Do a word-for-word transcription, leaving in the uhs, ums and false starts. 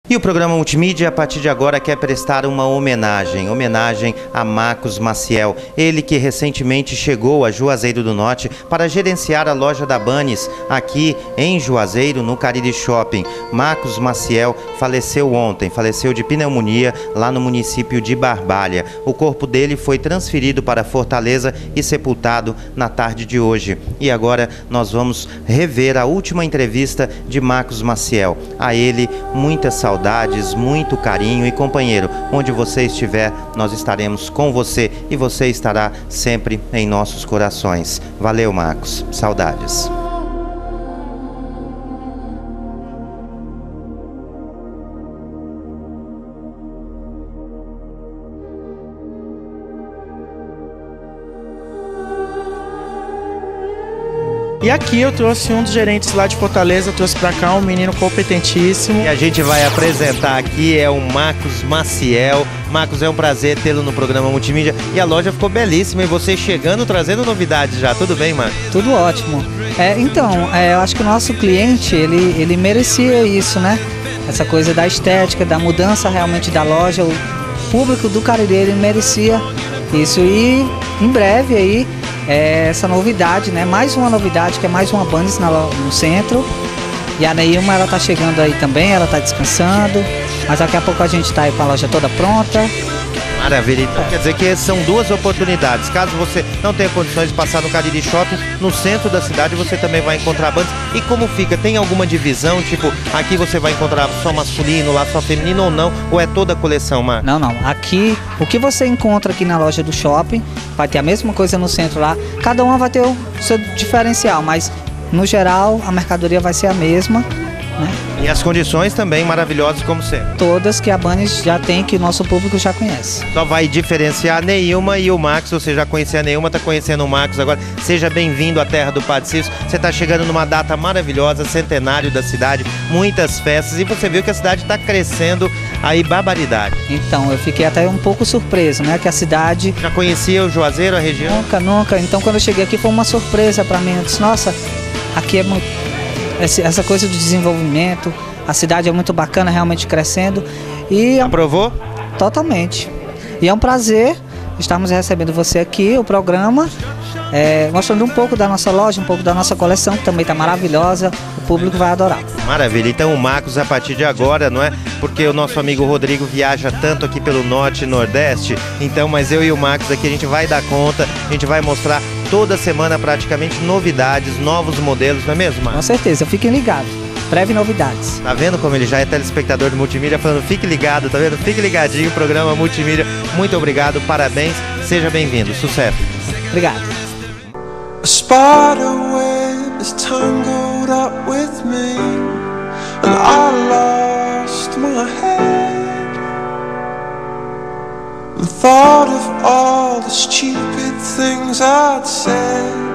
E o programa Multimídia, a partir de agora, quer prestar uma homenagem, homenagem a Marcos Maciel, ele que recentemente chegou a Juazeiro do Norte para gerenciar a loja da Bunny's aqui em Juazeiro, no Cariri Shopping. Marcos Maciel faleceu ontem, faleceu de pneumonia lá no município de Barbalha. O corpo dele foi transferido para Fortaleza e sepultado na tarde de hoje. E agora nós vamos rever a última entrevista de Marcos Maciel. A ele, muita saudade. Saudades, muito carinho e companheiro, onde você estiver, nós estaremos com você e você estará sempre em nossos corações. Valeu, Marcos. Saudades. E aqui eu trouxe um dos gerentes lá de Fortaleza, eu trouxe pra cá um menino competentíssimo. E a gente vai apresentar aqui, é o Marcos Maciel. Marcos, é um prazer tê-lo no programa Multimídia. E a loja ficou belíssima e você chegando, trazendo novidades já. Tudo bem, Marcos? Tudo ótimo. É, então, é, eu acho que o nosso cliente, ele, ele merecia isso, né? Essa coisa da estética, da mudança realmente da loja. O público do Cariri, ele merecia isso. E em breve aí, é essa novidade, né? Mais uma novidade, que é mais uma Bunny's no centro. E a Neilma, ela tá chegando aí também, ela tá descansando. Mas daqui a pouco a gente tá aí com a loja toda pronta. Maravilha, então é. Quer dizer que são duas oportunidades. Caso você não tenha condições de passar no Cariri Shopping, no centro da cidade você também vai encontrar Bunny's. E como fica? Tem alguma divisão? Tipo, aqui você vai encontrar só masculino, lá só feminino ou não? Ou é toda a coleção, Marcos? Não, não. Aqui, o que você encontra aqui na loja do shopping, vai ter a mesma coisa no centro lá. Cada uma vai ter o seu diferencial, mas no geral a mercadoria vai ser a mesma, né? E as condições também maravilhosas como sempre. Todas que a Bunny's já tem, que o nosso público já conhece. Só vai diferenciar a Neilma e o Marcos. Você já conhecia a Neilma, está conhecendo o Marcos agora. Seja bem-vindo à terra do Padre Cícero. Você está chegando numa data maravilhosa, centenário da cidade, muitas festas. E você viu que a cidade está crescendo aí, barbaridade. Então, eu fiquei até um pouco surpreso, né? Que a cidade... Já conhecia o Juazeiro, a região? Nunca, nunca. Então, quando eu cheguei aqui foi uma surpresa para mim. Eu disse, nossa, aqui é muito... essa coisa do desenvolvimento, a cidade é muito bacana, realmente crescendo. E aprovou? Totalmente. E é um prazer estarmos recebendo você aqui, o programa, é, mostrando um pouco da nossa loja, um pouco da nossa coleção, que também está maravilhosa, o público vai adorar. Maravilha, então o Marcos a partir de agora, não é? Porque o nosso amigo Rodrigo viaja tanto aqui pelo Norte e Nordeste, então, mas eu e o Marcos aqui a gente vai dar conta, a gente vai mostrar toda semana praticamente novidades, novos modelos, não é mesmo, Marcos? Com certeza, fiquem ligados. Breve novidades. Tá vendo como ele já é telespectador de Multimídia, falando fique ligado, tá vendo? Fique ligadinho, programa Multimídia. Muito obrigado, parabéns, seja bem-vindo, sucesso. Obrigado. A spider web is tangled up with me, and I lost my head. The thought of all the stupid things I'd said.